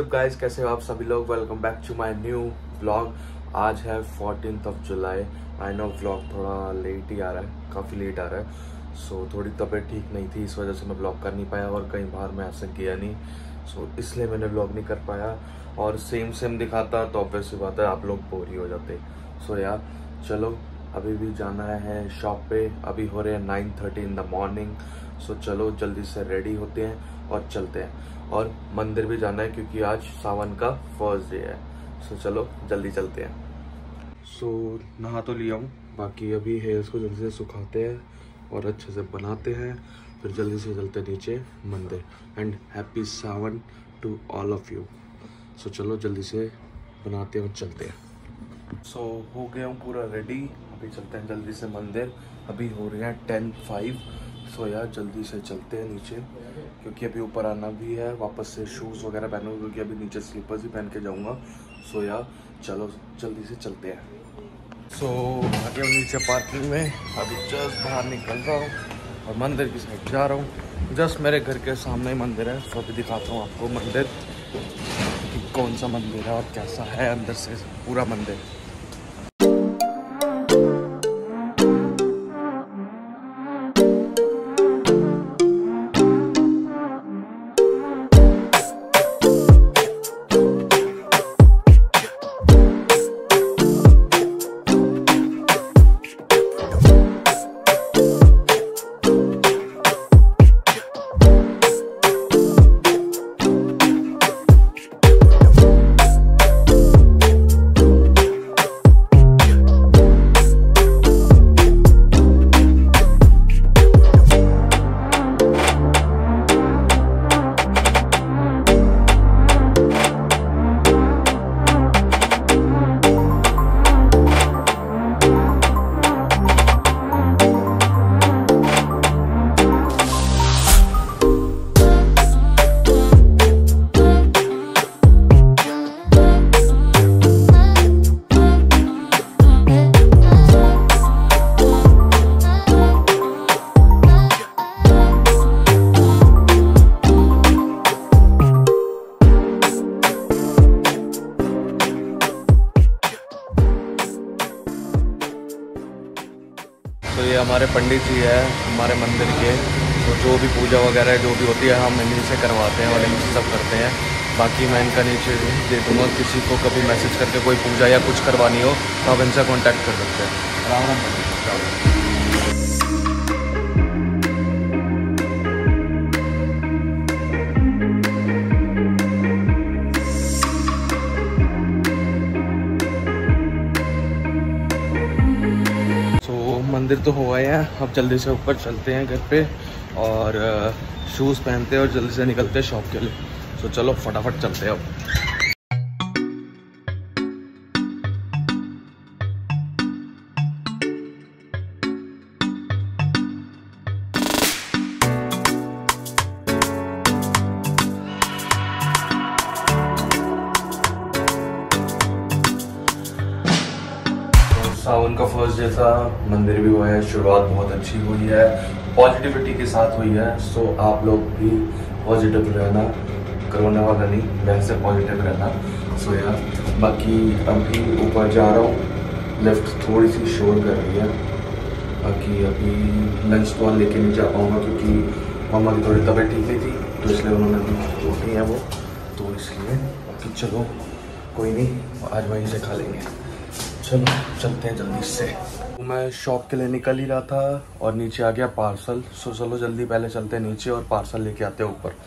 WhatsApp guys, कैसे हो आप सभी लोग। Welcome back to my new vlog. आज है 14 जुलाई। आई नो व्लॉग थोड़ा लेट ही आ रहा है, काफ़ी लेट आ रहा है। थोड़ी तबीयत ठीक नहीं थी, इस वजह से मैं व्लॉग कर नहीं पाया और कहीं बाहर मैं ऐसे गया नहीं। इसलिए मैंने व्लॉग नहीं कर पाया। और सेम दिखाता तो ऑब्वियस सी बात है आप लोग बोर ही हो जाते। यार चलो, अभी भी जाना है शॉप पे। अभी हो रहे हैं 9:30 इन द मॉर्निंग। चलो जल्दी से रेडी होते हैं और चलते हैं। और मंदिर भी जाना है क्योंकि आज सावन का फर्स्ट डे है। चलो जल्दी चलते हैं। नहा तो लिया हूँ, बाकी अभी हेयर्स को जल्दी से सुखाते हैं और अच्छे से बनाते हैं, फिर जल्दी से चलते हैं नीचे मंदिर। And happy Sawan to all of you. चलो जल्दी से बनाते हैं और चलते हैं। हो गया हूँ पूरा रेडी, अभी चलते हैं जल्दी से मंदिर। अभी हो रहे हैं 10:05। यार जल्दी से चलते हैं नीचे क्योंकि अभी ऊपर आना भी है। वापस से शूज़ वगैरह पहनूंगा क्योंकि अभी नीचे स्लीपर्स ही पहन के जाऊंगा। यार चलो जल्दी से चलते हैं। आगे नीचे पार्किंग में अभी जस्ट बाहर निकल रहा हूँ और मंदिर की साइड जा रहा हूँ। जस्ट मेरे घर के सामने ही मंदिर है। अभी दिखाता हूँ आपको मंदिर कि कौन सा मंदिर है और कैसा है अंदर से पूरा मंदिर। ये हमारे पंडित जी है हमारे मंदिर के। जो भी पूजा वगैरह जो भी होती है हम इन्हीं से करवाते हैं और इन्हीं से सब करते हैं। बाकी मैं इनका नीचे दे दूँगा, किसी को कभी मैसेज करके कोई पूजा या कुछ करवानी हो तो आप इनसे कांटेक्ट कर सकते हैं। राम राम पंडित। मंदिर तो हो आए हैं, अब जल्दी से ऊपर चलते हैं घर पे और शूज़ पहनते हैं और जल्दी से निकलते हैं शॉप के लिए। चलो फटाफट चलते हैं अब। सावन का फर्स्ट डे था, मंदिर भी हुआ है, शुरुआत बहुत अच्छी हुई है, पॉजिटिविटी के साथ हुई है। आप लोग भी पॉजिटिव रहना, कोरोना वाला नहीं, वैसे पॉजिटिव रहना। यार बाकी अभी ऊपर जा रहा हूँ, लिफ्ट थोड़ी सी शोर कर रही है। बाकी अभी लंच तो लेके नहीं जा पाऊँगा क्योंकि मम्मा की थोड़ी तबीयत ठीक नहीं थी, तो इसलिए उन्होंने रोटी है वो, तो इसलिए। बाकी चलो कोई नहीं, आज वहीं से खा लेंगे। चलो चलते हैं जल्दी से। मैं शॉप के लिए निकल ही रहा था और नीचे आ गया पार्सल। चलो जल्दी पहले चलते हैं नीचे और पार्सल लेके आते हैं ऊपर।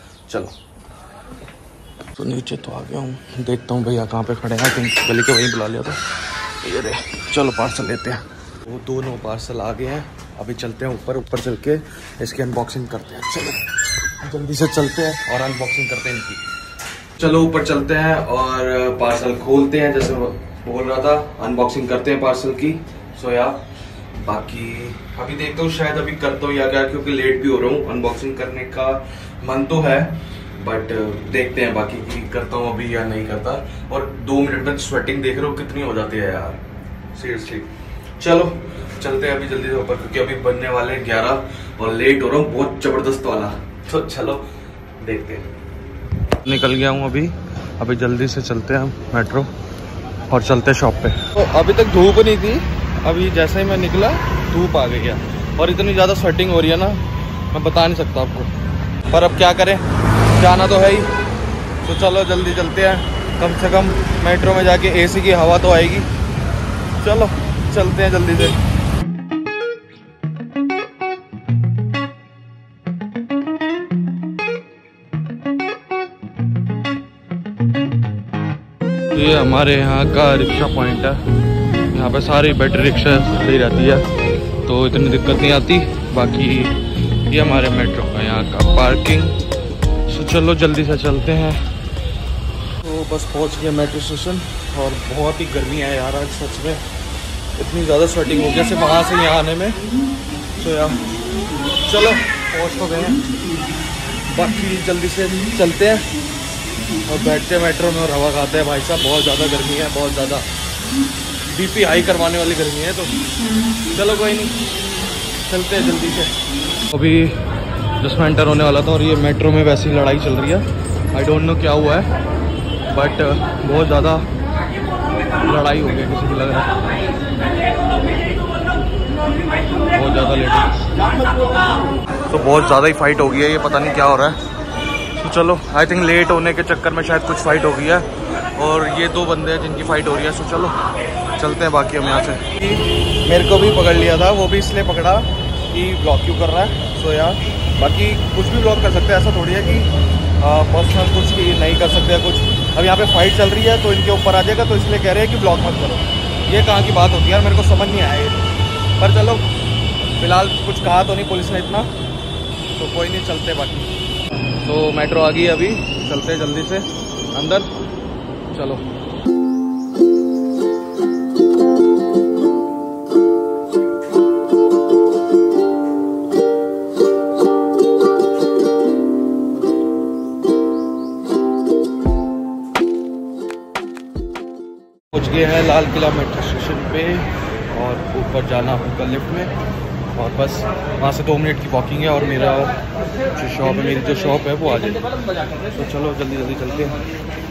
चलो नीचे तो आ गया हूँ, देखता हूँ भैया कहाँ पे खड़े हैं। गली के वहीं बुला लिया था ये रे। चलो पार्सल लेते हैं। वो दोनों पार्सल आ गए हैं, अभी चलते हैं ऊपर चल के इसकी अनबॉक्सिंग करते हैं। चलो जल्दी से चलते हैं और अनबॉक्सिंग करते हैं इनकी। चलो ऊपर चलते हैं और पार्सल खोलते हैं, जैसे बोल रहा था अनबॉक्सिंग करते हैं पार्सल की। यार बाकी अभी देखता हूँ, शायद अभी करता हूँ या क्या, क्योंकि लेट भी हो रहा हूँ। अनबॉक्सिंग करने का मन तो है बट देखते हैं बाकी की करता हूँ अभी या नहीं करता। और 2 मिनट में स्वेटिंग देख रहे हो कितनी हो जाती है यार, सीरियसली। चलो चलते हैं अभी जल्दी से ऊपर क्योंकि अभी बनने वाले 11 और लेट हो रहा हूँ बहुत जबरदस्त वाला। तो चलो देखते हैं। निकल गया हूँ अभी, अभी जल्दी से चलते हैं हम मेट्रो और चलते हैं शॉप पे। तो अभी तक धूप नहीं थी, अभी जैसे ही मैं निकला धूप आ गई है और इतनी ज़्यादा स्वेटिंग हो रही है ना, मैं बता नहीं सकता आपको। पर अब क्या करें, जाना तो है ही, तो चलो जल्दी चलते हैं। कम से कम मेट्रो में जाके एसी की हवा तो आएगी। चलो चलते हैं जल्दी से। ये हमारे यहाँ का रिक्शा पॉइंट है, यहाँ पे सारी बैटरी रिक्शा खड़ी रहती है तो इतनी दिक्कत नहीं आती। बाकी ये हमारे मेट्रो का यहाँ का पार्किंग। तो चलो जल्दी से चलते हैं। तो बस पहुँच गए मेट्रो स्टेशन और बहुत ही गर्मी है यार आज, सच में इतनी ज़्यादा स्वेटिंग हो गई सिर्फ वहाँ से यहाँ आने में। तो यार चलो पहुँच तो गए हैं, बाकी जल्दी से चलते हैं और बैठते हैं मेट्रो में और हवा खाते हैं। भाई साहब बहुत ज़्यादा गर्मी है, बहुत ज़्यादा बीपी हाई करवाने वाली गर्मी है। तो चलो कोई नहीं, चलते हैं जल्दी से। अभी 10 मिनट एंटर होने वाला था और ये मेट्रो में वैसी लड़ाई चल रही है। आई डोंट नो क्या हुआ है, बट बहुत ज़्यादा लड़ाई हो गई किसी की, लग रहा है बहुत ज़्यादा लेट। तो बहुत ज़्यादा ही फाइट हो गई है, ये पता नहीं क्या हो रहा है। तो चलो आई थिंक लेट होने के चक्कर में शायद कुछ फाइट हो गई है और ये 2 बंदे हैं जिनकी फ़ाइट हो रही है। सो चलो चलते हैं बाकी हम यहाँ से। मेरे को भी पकड़ लिया था, वो भी इसलिए पकड़ा कि ब्लॉक क्यों कर रहा है। सो यार बाकी कुछ भी ब्लॉक कर सकते हैं, ऐसा थोड़ी है कि पर्सनल कुछ ही नहीं कर सकते हैं कुछ। अब यहाँ पे फाइट चल रही है तो इनके ऊपर आ जाएगा, तो इसलिए कह रहे हैं कि ब्लॉक मत करो। ये कहाँ की बात होती है यार, मेरे को समझ नहीं आया ये। पर चलो फिलहाल कुछ कहा तो नहीं पुलिस ने इतना, तो कोई नहीं, चलते बाकी। तो मेट्रो आ गई अभी, चलते हैं जल्दी से अंदर। चलो पहुंच गए हैं लाल किला मेट्रो स्टेशन पे और ऊपर जाना होगा लिफ्ट में और बस वहाँ से 2 मिनट की वॉकिंग है और मेरा जो शॉप है, मेरी जो शॉप है वो आ जाएगी। तो चलो जल्दी जल्दी चलते हैं।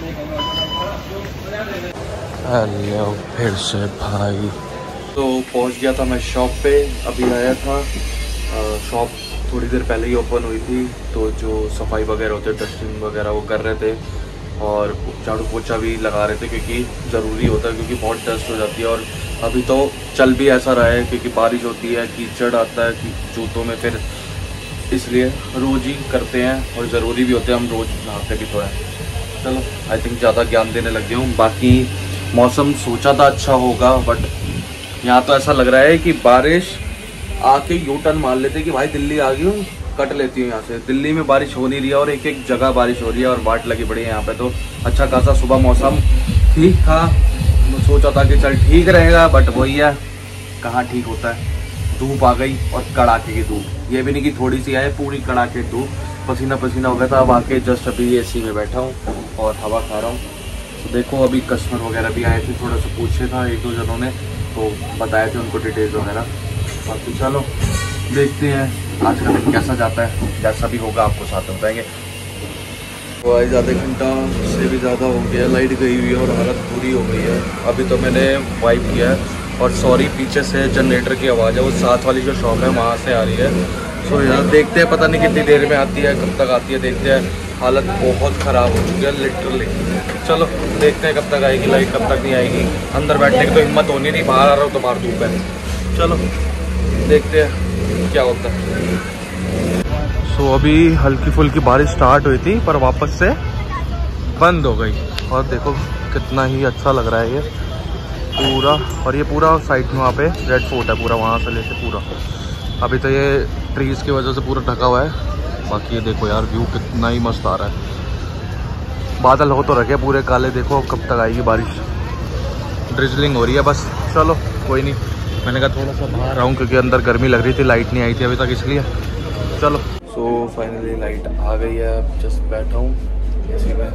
हेलो फिर से भाई। तो पहुँच गया था मैं शॉप पे, अभी आया था। शॉप थोड़ी देर पहले ही ओपन हुई थी, तो जो सफाई वगैरह होते डस्टिंग वगैरह वो कर रहे थे और झाड़ू पोछा भी लगा रहे थे क्योंकि ज़रूरी होता है, क्योंकि बहुत डस्ट हो जाती है। और अभी तो चल भी ऐसा रहा है क्योंकि बारिश होती है, कीचड़ आता है कि जूतों में, फिर इसलिए रोज़ ही करते हैं और ज़रूरी भी होते हैं, हम रोज़ नहाते भी तो हैं। चलो आई थिंक ज़्यादा ज्ञान देने लग गया हूँ। बाकी मौसम सोचा था अच्छा होगा, बट यहाँ तो ऐसा लग रहा है कि बारिश आके यू टर्न मार लेते कि भाई दिल्ली आ गई हूँ, कट लेती हूँ यहाँ से। दिल्ली में बारिश हो नहीं रही है और एक एक जगह बारिश हो रही है और वाट लगी पड़ी है यहाँ पे। तो अच्छा खासा सुबह मौसम ठीक था, सोचा था कि चल ठीक रहेगा, बट वही है कहाँ ठीक होता है। धूप आ गई और कड़ाके की धूप, ये भी नहीं कि थोड़ी सी आए, पूरी कड़ाके धूप, पसीना पसीना हो गया था। अब आके जस्ट अभी एसी में बैठा हूँ और हवा खा रहा हूँ। तो देखो अभी कस्टमर वगैरह भी आए थे, थोड़ा सा पूछे था 1-2 जनों ने, तो बताए थे उनको डिटेल्स वगैरह। बाकी चलो देखते हैं आज का दिन कैसा जाता है, जैसा भी होगा आपको साथ में बताएंगे। तो आज आधे घंटा से भी ज़्यादा हो गया, लाइट गई हुई है और हालत बुरी हो गई है। अभी तो मैंने वाइप किया है और सॉरी पीछे से जनरेटर की आवाज़ है, वो साथ वाली जो शॉप है वहाँ से आ रही है। सो यार देखते हैं, पता नहीं कितनी देर में आती है, कब तक आती है, देखते हैं। हालत बहुत ख़राब हो चुकी है लिटरली। चलो देखते हैं कब तक आएगी लाइट, कब तक नहीं आएगी। अंदर बैठने की तो हिम्मत होनी नहीं, बाहर आ रहा हूँ तो बाहर धूप है। चलो देखते हैं क्या होता है। सो अभी हल्की फुल्की बारिश स्टार्ट हुई थी पर वापस से बंद हो गई और देखो कितना ही अच्छा लग रहा है ये पूरा। और ये पूरा साइड में वहाँ पे रेड फोर्ट है पूरा, वहाँ से लेके पूरा। अभी तो ये ट्रीज़ की वजह से पूरा ढका हुआ है। बाकी ये देखो यार व्यू कितना ही मस्त आ रहा है। बादल हो तो रखे पूरे काले, देखो कब तक आएगी बारिश। ड्रिजलिंग हो रही है बस। चलो कोई नहीं, मैंने कहा थोड़ा सा बाहर आऊँ क्योंकि अंदर गर्मी लग रही थी, लाइट नहीं आई थी अभी तक इसलिए। चलो सो फाइनली लाइट आ गई है, अब जस्ट बैठा हूँ इसी में।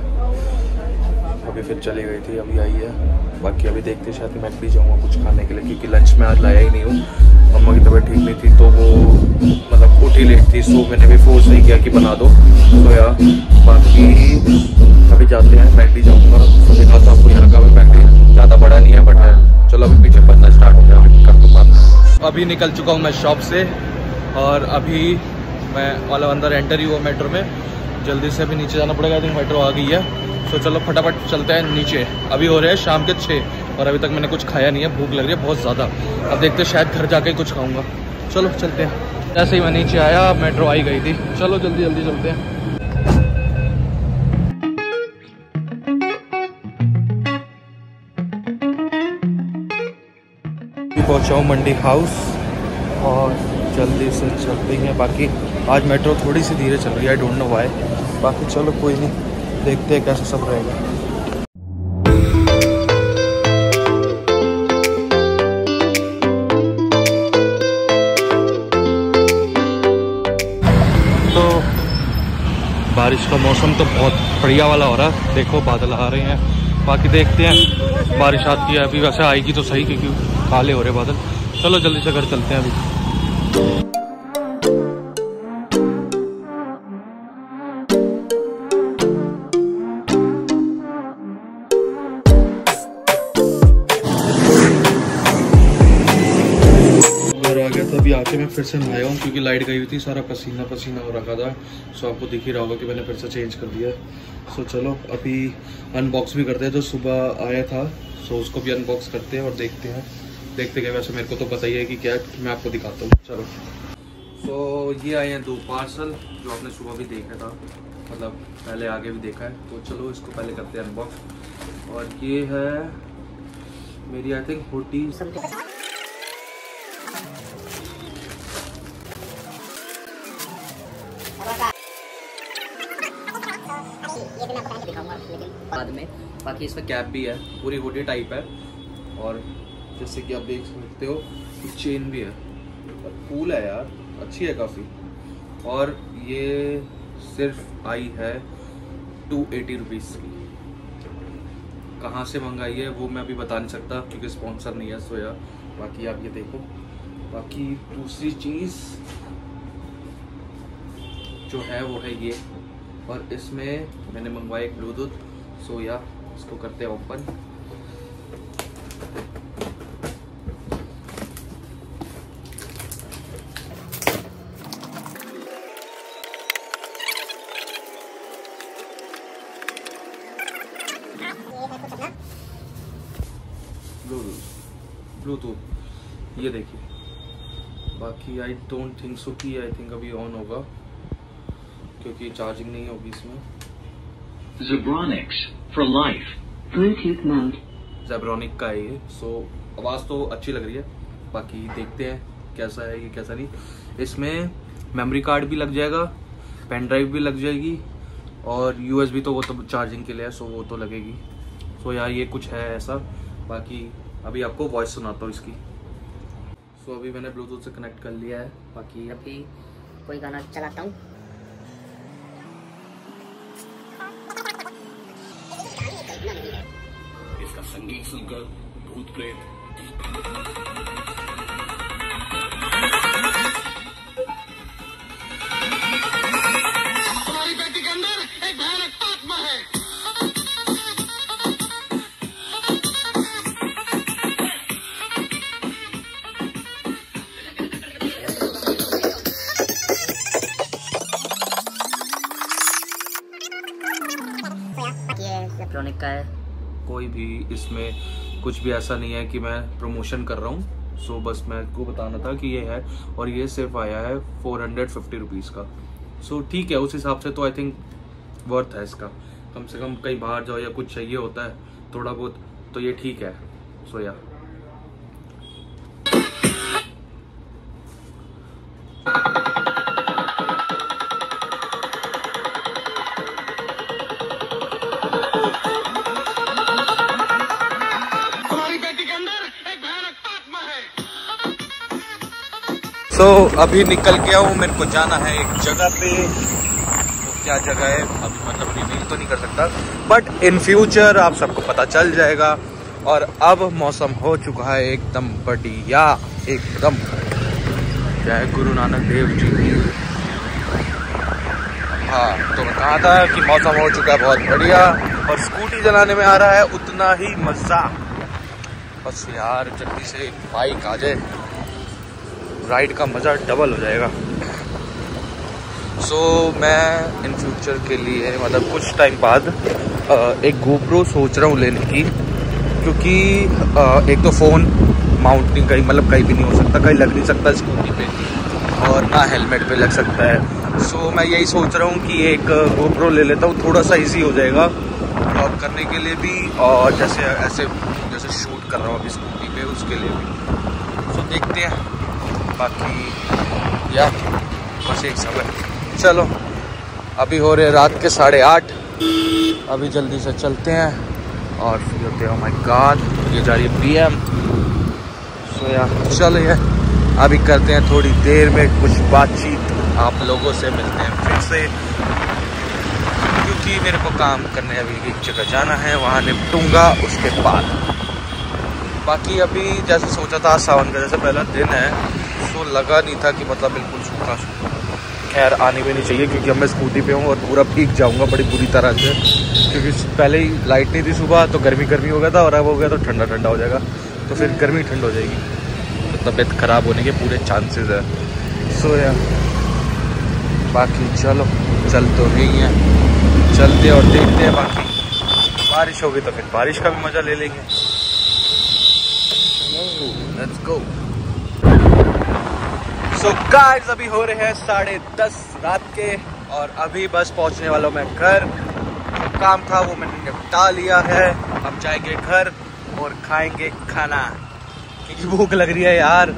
अभी फिर चली गई थी, अभी आई है। बाकी अभी देखते शायद मैं भी जाऊँगा कुछ खाने के लिए क्योंकि लंच में आज लाया ही नहीं हूँ। मम्मा की तबीयत ठीक नहीं थी तो वो मतलब उठी लेट थी, सो मैंने भी फोर्स नहीं किया कि बना दो। तो यार बाकी अभी जाते हैं, मैकडी जाऊँगा। तो दिखाता आपको यहाँ का भी मैकडी, ज़्यादा बड़ा नहीं है बट है। चलो अभी पीछे बनना स्टार्ट हो गया, अभी कर दूँ बात। अभी निकल चुका हूँ मैं शॉप से और अभी मैं वाला अंदर एंटर ही हुआ मेट्रो में। जल्दी से अभी नीचे जाना पड़ेगा, आई थिंक मेट्रो आ गई है। तो चलो फटाफट चलते हैं नीचे। अभी हो रहे हैं शाम के 6 और अभी तक मैंने कुछ खाया नहीं है, भूख लग रही है बहुत ज़्यादा। अब देखते हैं, शायद घर जाके कुछ खाऊंगा। चलो चलते हैं। जैसे ही मैं नीचे आया मेट्रो आई गई थी। चलो जल्दी जल्दी चलते हैं। पहुँचा हूँ मंडी हाउस और जल्दी से चलते हैं। बाकी आज मेट्रो थोड़ी सी धीरे चल रही है, आई डोंट नो व्हाई। बाकी चलो कोई नहीं, देखते हैं कैसा सब रहेगा। तो बारिश का मौसम तो बहुत बढ़िया वाला हो रहा है, देखो बादल आ रहे हैं। बाकी देखते हैं बारिश आती है, अभी वैसे आएगी तो सही क्योंकि काले हो रहे बादल। चलो जल्दी से घर चलते हैं अभी। अभी आके मैं फिर से नहाया हूँ क्योंकि लाइट गई हुई थी, सारा पसीना पसीना हो रखा था। सो आपको दिख ही रहा होगा कि मैंने फिर से चेंज कर दिया। सो चलो अभी अनबॉक्स भी करते हैं, जो सुबह आया था। सो उसको भी अनबॉक्स करते हैं और देखते हैं क्या। वैसे मेरे को तो पता ही है कि क्या है, मैं आपको दिखाता हूँ। चलो सो ये आए हैं 2 पार्सल जो आपने सुबह भी देखा था, मतलब पहले आगे भी देखा है। तो चलो इसको पहले करते हैं अनबॉक्स। और ये है मेरी आई थिंक हुडी। बाद में बाकी इसमें कैप भी है, पूरी हुडी टाइप है। और जैसे कि आप देख सकते हो चेन भी है, कूल है यार, अच्छी है काफ़ी। और ये सिर्फ आई है 280 रुपीज़ की। कहाँ से मंगाई है वो मैं अभी बता नहीं सकता क्योंकि स्पॉन्सर नहीं है। सो यार बाकी आप ये देखो। बाकी दूसरी चीज़ जो है वो है ये, और इसमें मैंने मंगवाया एक ब्लूटूथ। सो या इसको करते हैं ओपन। ब्लूटूथ ये देखिए। बाकी आई डोंट थिंक सो कि आई थिंक अभी ऑन होगा क्योंकि चार्जिंग नहीं होगी इसमें। Zebronics for life. Bluetooth mode. Zebronic का है ये। सो आवाज़ तो अच्छी लग रही है, बाकी देखते हैं कैसा है ये कैसा नहीं। इसमें मेमोरी कार्ड भी लग जाएगा, पेन ड्राइव भी लग जाएगी और USB तो वो तो चार्जिंग के लिए है, सो वो तो लगेगी। सो यार ये कुछ है ऐसा। बाकी अभी आपको वॉइस सुनाता हूँ इसकी। सो अभी मैंने ब्लूटूथ से कनेक्ट कर लिया है। बाकी अभी कोई गाना चलाता हूँ। इसका संगीत सुनकर भूत प्रेत तुम्हारी बेटी के अंदर एक भयानक आत्मा है। इलेक्ट्रॉनिक का है। कोई भी इसमें कुछ भी ऐसा नहीं है कि मैं प्रमोशन कर रहा हूँ। सो बस मैं को बताना था कि ये है, और ये सिर्फ आया है 450 रुपीज़ का। सो ठीक है, उस हिसाब से तो आई थिंक वर्थ है इसका। कम से कम कहीं बाहर जाओ या कुछ चाहिए होता है थोड़ा बहुत, तो ये ठीक है। सो या अभी निकल गया हूँ, मेरे को जाना है एक जगह पे। तो क्या जगह है अभी मतलब रिवील तो नहीं कर सकता, बट इन फ्यूचर आप सबको पता चल जाएगा। और अब मौसम हो चुका है एकदम बढ़िया, एकदम जय गुरु नानक देव जी। हाँ, तो मैं कहा था कि मौसम हो चुका है बहुत बढ़िया और स्कूटी चलाने में आ रहा है उतना ही मज़ा। बस यार जल्दी से बाइक आ जाए, राइड का मज़ा डबल हो जाएगा। मैं इन फ्यूचर के लिए मतलब कुछ टाइम बाद एक GoPro सोच रहा हूँ लेने की, क्योंकि एक तो फ़ोन माउंटिंग कहीं मतलब कहीं भी नहीं हो सकता, कहीं लग नहीं सकता स्कूटी पे और ना हेलमेट पे लग सकता है। मैं यही सोच रहा हूँ कि एक GoPro ले लेता हूँ, थोड़ा सा इजी हो जाएगा ब्लॉग करने के लिए भी और जैसे शूट कर रहा हूँ अभी स्कूटी पे उसके लिए भी। देखते हैं, बाकी या बस एक सब है। चलो अभी हो रहे रात के 8:30, अभी जल्दी से चलते हैं और फिर होते हैं। ओह माय गॉड, ये जा रही है PM। चलो ये अभी करते हैं थोड़ी देर में कुछ बातचीत, आप लोगों से मिलते हैं फिर से, क्योंकि मेरे को काम करने अभी एक जगह जाना है, वहाँ निपटूंगा उसके बाद। बाकी अभी जैसे सोचा था सावन का जैसे पहला दिन है, तो लगा नहीं था कि मतलब बिल्कुल सूखा सूखा। खैर आनी भी नहीं चाहिए क्योंकि अब मैं स्कूटी पे हूँ और पूरा भीग जाऊँगा बड़ी बुरी तरह से, क्योंकि पहले ही लाइट नहीं थी सुबह तो गर्मी हो गया था और अब हो गया तो ठंडा हो जाएगा, तो फिर गर्मी ठंड हो जाएगी, तो तबीयत ख़राब होने के पूरे चांसेस है। यार बाकी चलो चल तो नहीं है, चलते और देखते हैं। बाकी बारिश होगी तो फिर बारिश का भी मज़ा ले लेंगे। Let's go. गाइस अभी हो रहे हैं 10:30 रात के और अभी बस पहुंचने वाला हूं मैं घर। जो काम था वो मैंने निपटा लिया है, अब जाएंगे घर और खाएंगे खाना, क्योंकि भूख लग रही है यार।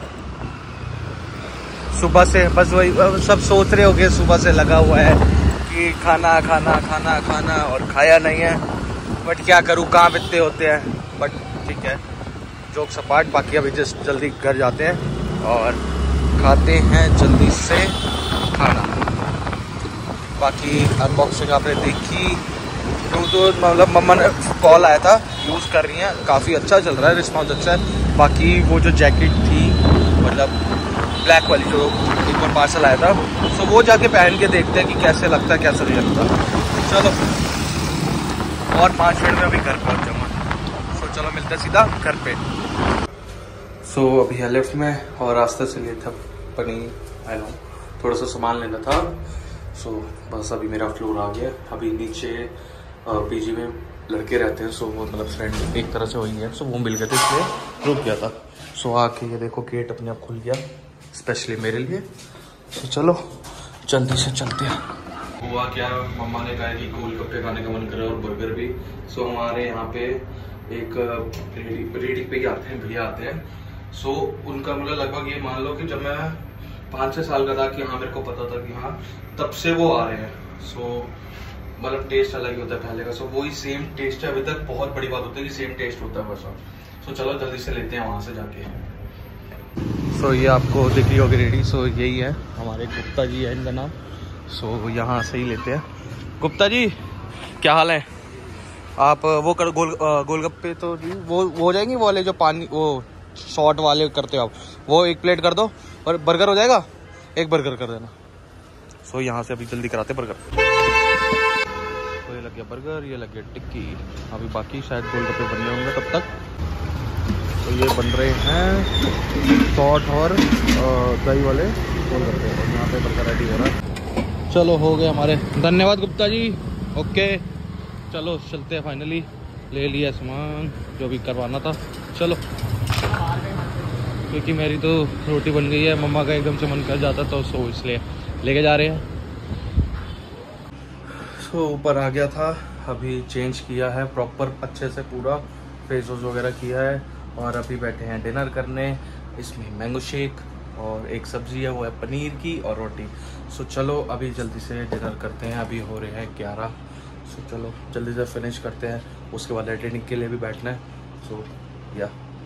सुबह से बस वही सब सोच रहे होंगे, सुबह से लगा हुआ है कि खाना खाना खाना खाना और खाया नहीं है, बट क्या करूँ, काम इतने होते हैं। बट ठीक है, जोक सपाट। बाकी अभी जस्ट जल्दी घर जाते हैं और खाते हैं जल्दी से खाना। बाकी अनबॉक्सिंग आपने देखी, तो मतलब मम्मा ने कॉल आया था, यूज़ कर रही हैं, काफ़ी अच्छा चल रहा है, रिस्पॉन्स अच्छा है। बाकी वो जो जैकेट थी मतलब ब्लैक वाली जो एक बार पार्सल आया था, तो वो जाके पहन के देखते हैं कि कैसे लगता है कैसा नहीं लगता। चलो और 5 मिनट में अभी घर पहुँच जाऊँगा, चलो मिलते हैं सीधा घर पे। अभी है लिफ्ट में और रास्ते से लिए था पनीर, आई नो थोड़ा सा सामान लेना था। बस अभी मेरा फ्लोर आ गया। अभी नीचे PG में लड़के रहते हैं, वो मतलब फ्रेंड एक तरह से वही है, वो मिल गए थे इसलिए रुक गया था। आके ये देखो गेट अपने आप खुल गया स्पेशली मेरे लिए। चलो जल्दी से चलते हैं। हुआ क्या, मम्मा ने कहा कि गोलगप्पे खाने का मन करे और बर्गर भी। हमारे यहाँ पे एक रेडी पे ही आते हैं, भैया आते हैं। उनका मतलब लगभग ये मान लो कि जब मैं 5-6 साल का था कि हाँ मेरे को पता था कि हाँ तब से वो आ रहे हैं। मतलब टेस्ट अलग ही होता है पहले का। वही सेम टेस्ट है अभी तक, बहुत बड़ी बात होती है कि सेम टेस्ट होता है वैसा। चलो जल्दी से लेते हैं वहाँ से जाके। ये आपको दिख रही होगी रेडी। यही है हमारे गुप्ता जी है इनका नाम। यहाँ से ही लेते हैं। गुप्ता जी क्या हाल है? आप वो कर गोलगप्पे तो वो हो जाएंगे, वो वाले जो पानी वो शॉर्ट वाले करते हो आप, वो 1 प्लेट कर दो। और बर्गर हो जाएगा, 1 बर्गर कर देना। यहाँ से अभी जल्दी कराते बर्गर। ये लग गया बर्गर, ये लग गया टिक्की। अभी बाकी शायद गोलगप्पे बन रहे होंगे तब तक। ये बन रहे हैं शॉर्ट और दही वाले गोलगप्पे और यहाँ पे बर्गर रेडी हो रहा है। चलो हो गए हमारे, धन्यवाद गुप्ता जी। ओके चलो चलते हैं, फाइनली ले लिया सामान जो भी करवाना था। चलो क्योंकि मेरी तो रोटी बन गई है, मम्मा का एकदम से मन कर जाता तो इसलिए लेके जा रहे हैं। ऊपर आ गया था, अभी चेंज किया है प्रॉपर अच्छे से, पूरा फेस वॉश वगैरह किया है और अभी बैठे हैं डिनर करने। इसमें मैंगो शेक और एक सब्जी है, वो है पनीर की और रोटी। चलो अभी जल्दी से डिनर करते हैं। अभी हो रहे हैं 11। चलो जल्दी से फिनिश करते हैं, उसके बाद एडिटिंग के लिए भी बैठना है।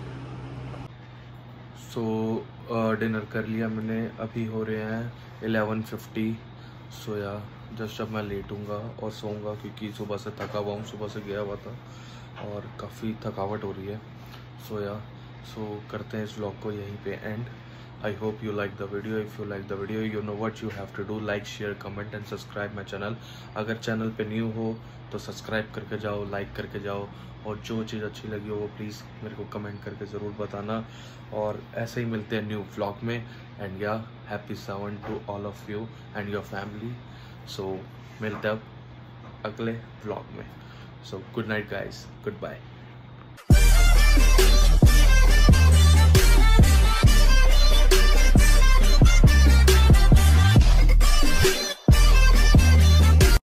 डिनर कर लिया मैंने। अभी हो रहे हैं 11:50। जस्ट अब मैं लेटूंगा और सोऊंगा क्योंकि सुबह से थका हुआ हूँ, सुबह से गया हुआ था और काफ़ी थकावट हो रही है। करते हैं इस व्लॉग को यहीं पे end. I hope you like the video. If you like the video, you know what you have to do: like, share, comment and subscribe my channel. अगर चैनल पे न्यू हो तो सब्सक्राइब करके जाओ, लाइक करके जाओ, और जो चीज़ अच्छी लगी हो वो प्लीज़ मेरे को कमेंट करके ज़रूर बताना। और ऐसे ही मिलते हैं न्यू व्लॉग में। एंड या happy Sawan to all of you and your family. So मिलते हैं अब अगले व्लॉग में। So good night guys, good bye.